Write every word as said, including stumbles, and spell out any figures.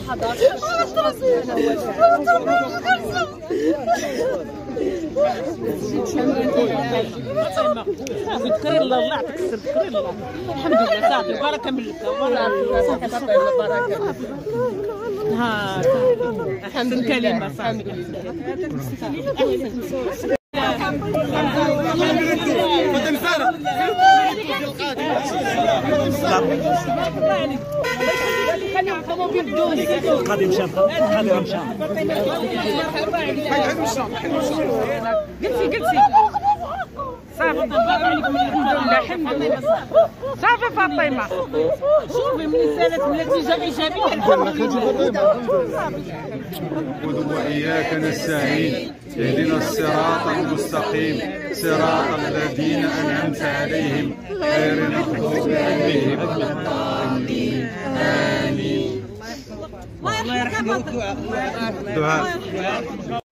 ذكري الله الله يعطيك السر ذكري الله الحمد لله صافي البركه من لك ها احسن كلمه صافي غادي مشى غادي مشى قلتي قلتي صافي الحمد لله الحمد لله صافي فاطمه شوفي من سالت النتيجه ايجابيه الحمد لله. وإياك نستعين اهدنا الصراط المستقيم صراط الذين أنعمت عليهم غير المغضوب عليهم ولا الضالين آمين. الله يرحمك. دعاء